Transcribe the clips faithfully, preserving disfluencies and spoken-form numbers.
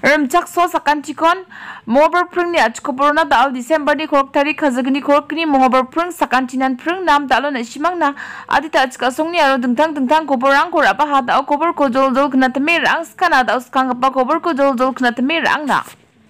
Remchak so sakanchikon mobar prung ni achkoborona dal December ni korok tarik khazagni korok ni mobar prung sakanchinan prung nam dalo na simang na adita achkasong ni aro dengtang dengtang koborang korapa hada kobor ko jol jol kena temerang skana da uskang apa kobor ko jol jol kena temerang na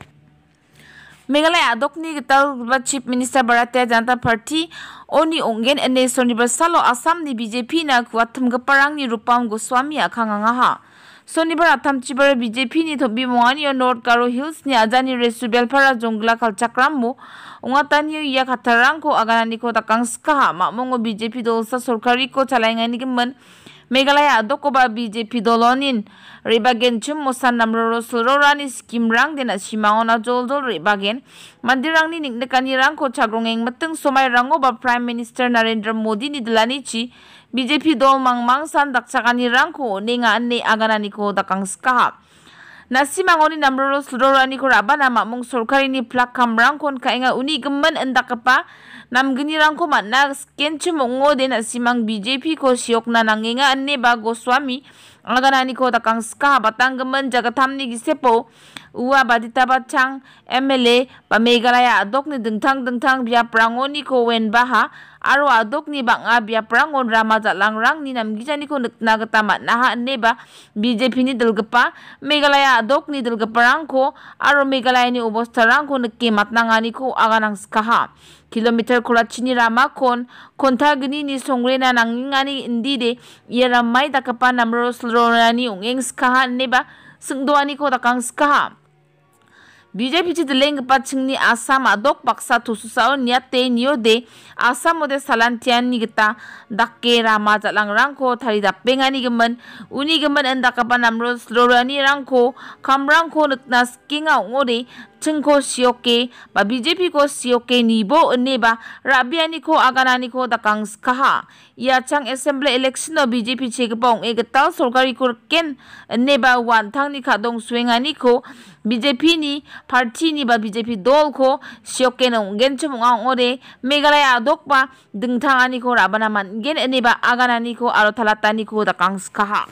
Meghalaya adok ni gital Chief Minister Bharatiya Janata Party oni ongen ene Sonibar salo Assam ni B J P na kuatam gaparang ni Rupam Goswami akanganga ha Sonibar atam cibar B J P ni thobi moani o North Garo Hills ni ajani resubel para jongla kalchakram mo ungatani iya khatarang ko aganani ko takang ska makmongo B J P dolsa sorkari ko chalaingani gemen Meghalaya adok ko ba B J P dolonin Rebagen chum mosan namroro sororani skim rang dena simangona jol jol rebagen mandirang ni niknekani rang ko chagrongeng meteng somai rango ba Prime Minister Narendra Modi ni dilani chi B J P dol mangmang san dakchakani rang ko nenga anne aganani ko dakang ska Nasimangoni namroro sororani ko rabana makmong sorkari ni plak kamrang kon kainga uni gemen endakapa namgini rang ko manna sken chumongo dena simang B J P ko siok na nangenga anne ba Goswami aganani ko takang ska batang gemen jagatam ni gisepo uwa badita bachang M L A ba Meghalaya adok ni dengtang dengtang biya prangoni ko wen baha aro adok ni banga biya prangon ramaja langrang ni namgijani ko nekna gatamat naha neba B J P ni delgepa Meghalaya adok ni delgeparang ko aro Meghalaya ni obostarang ko nekemat nangani ko aganang skaha kilometer kurachini rama kon konta gini ni songrena nangingani indide iaramai takapa namro slorani ungeng skaha neba sengdoani ko takang skaha B J P ci deleng pachingni Assam adok baksa tususao niate niode Assam mode salantian ni kita dakke rama jalang rangko thari dappengani gemen uni gemen endakapa namro slorani rangko kamrangko nekna skinga ngode Chengko sioke ba B J P ko sioke nibo neba rabiani ko aganani ko dakang skaha ia chang assembly election no B J P chegpong e getal sorkari ko ken neba wantang ni khadong swengani ko B J P ni party ni ba B J P dol ko sioke no gen chumong ore Meghalaya adok ba dengtangani ko rabana man gen neba aganani ko aro talatani ko dakang skaha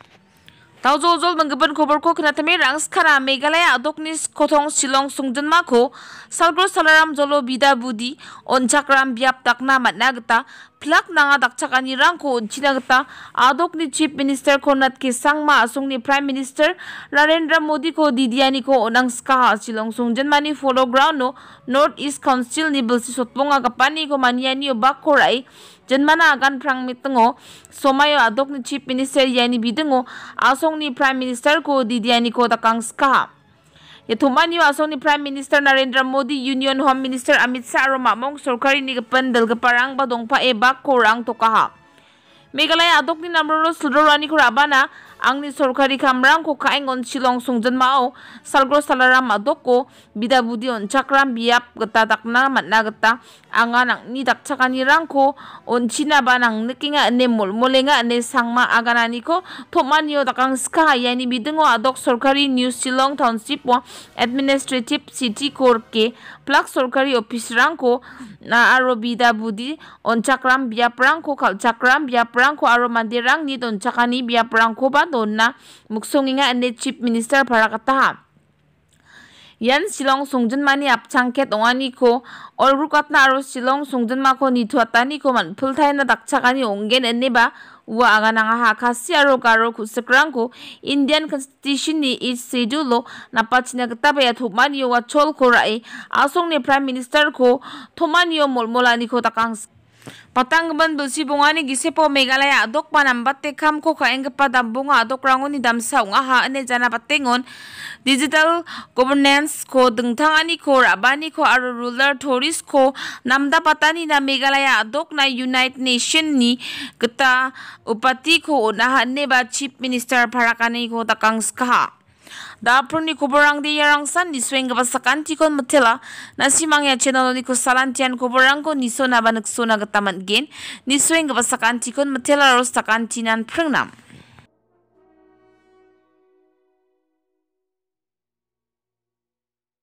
Tau jol jol menggeban kobar ko kena temerang skara Meghalaya adok ni kotong silong sungjen mako salgro salaram jolo bida budi onchakram biap takna matna geta plak nanga dakchakani rangko onchina geta adok ni Chief Minister konat ke sangma asung ni Prime Minister Narendra Modi ko didiani ko onang ska silong sungjen mani follow ground no North East Council ni belsi sotlonga kapani ko maniani o bakkorai Janmana agan prang mitengo somayo adok ni Chief Minister yani bidengo asong ni Prime Minister ko didiani ko takang ska yatumani asong ni Prime Minister Narendra Modi Union Home Minister Amit Shah ro mamong sorkari ni gapan dalgaparang badong pa e bak korang tokaha Meghalaya adok ni namroro slorani ko rabana ang ni sorkari kamrang ko kaingon silong sungjen mao salgro salaram adok ko bida budi on chakram biap geta dakna matna geta angan ang ni dakchakani rangko on china banang nekinga ne mol molenga ne sangma aganani ko thomanio dakang ska yani bidengo adok sorkari New Silong Township wa administrative city korke plak sorkari office rangko na aro bida budi on chakram biap rangko kal chakram biap rangko aro mandirang ni don chakani biap rangko ba donna muksonginga ane Chief Minister para kataha yan silong sungjen mani apchangket ongani ko olgru katna aro silong sungjen mako ni tuatani ko man pulthai na dakchakani ongen ane ba uwa agananga ha kasi aro garo kusekrang ko Indian Constitution ni each schedule napachina geta ya thomani wa chol ko rai asong ni Prime Minister ko thomani molmolani ko takang Patang geban belsi bungani gisepo Meghalaya adok panambatte kam ko kaenggepa dambunga adok rangoni damsa ungaha ane jana patengon digital governance ko dengtangani ko rabani ko aro ruler tourist ko namda patani na Meghalaya adok na United Nation ni geta upati ko unaha ne ba Chief Minister parakani ko takang skaha Dapur ni kuborang di yarang san di swing kapasakan tikon matela na simang ya channel ni ko salantian kuborang ko niso na banagso na gataman gen ni swing kapasakan tikon matela ros takan tinan prengnam.